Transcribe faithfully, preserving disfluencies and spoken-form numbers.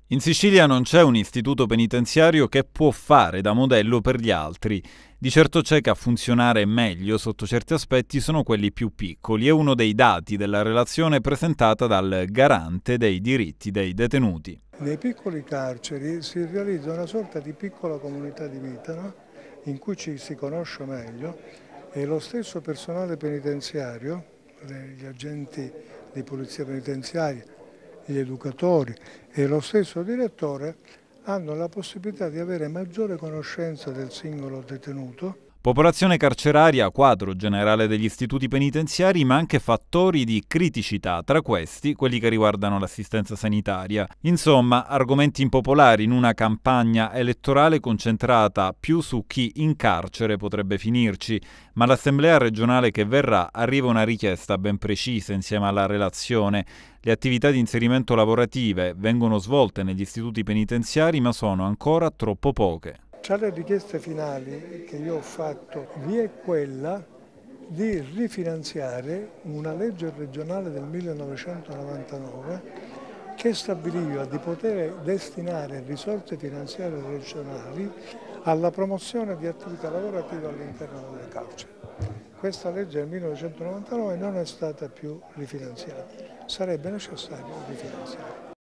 In Sicilia non c'è un istituto penitenziario che può fare da modello per gli altri. Di certo c'è che a funzionare meglio sotto certi aspetti sono quelli più piccoli. È uno dei dati della relazione presentata dal garante dei diritti dei detenuti. Nei piccoli carceri si realizza una sorta di piccola comunità di vita, no? In cui ci si conosce meglio e lo stesso personale penitenziario, gli agenti di polizia penitenziaria, gli educatori e lo stesso direttore hanno la possibilità di avere maggiore conoscenza del singolo detenuto. Popolazione carceraria, quadro generale degli istituti penitenziari, ma anche fattori di criticità, tra questi quelli che riguardano l'assistenza sanitaria. Insomma, argomenti impopolari in una campagna elettorale concentrata più su chi in carcere potrebbe finirci, ma all'Assemblea regionale che verrà arriva una richiesta ben precisa insieme alla relazione. Le attività di inserimento lavorative vengono svolte negli istituti penitenziari, ma sono ancora troppo poche. Tra le richieste finali che io ho fatto vi è quella di rifinanziare una legge regionale del millenovecentonovantanove che stabiliva di poter destinare risorse finanziarie regionali alla promozione di attività lavorative all'interno delle carceri. Questa legge del millenovecentonovantanove non è stata più rifinanziata, sarebbe necessario rifinanziarla.